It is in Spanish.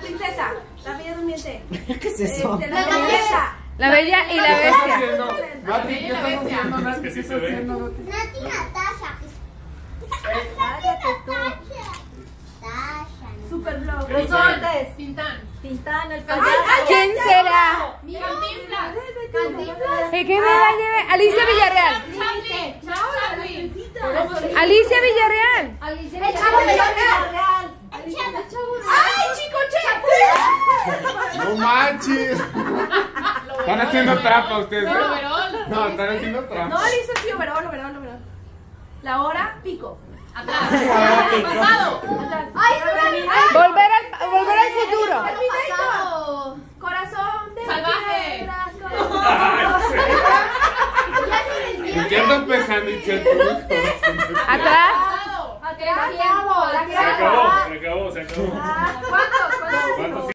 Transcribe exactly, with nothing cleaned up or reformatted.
princesa. La bella durmiente. ¿Qué es eso? Este, la princesa. La bella y la bestia. Nati, ¿qué estás haciendo? Nati, ¿qué estás haciendo? Nati Natasha. Cállate tú. Super blog. Resortes. Tintán. Tintán, el payaso. ¿Quién será? Cantinflas. Cantinflas. ¿Qué me va a llevar? Alicia Villarreal. Alicia Villarreal. Alicia Villarreal. ¡Ay, Chicoche! ¡No manches! Están haciendo trampa ustedes. No, están haciendo trampa. No, Alicia sí, overol, overol, overol. La hora, pico. Ah, pico. Atrás. Ay, Volver.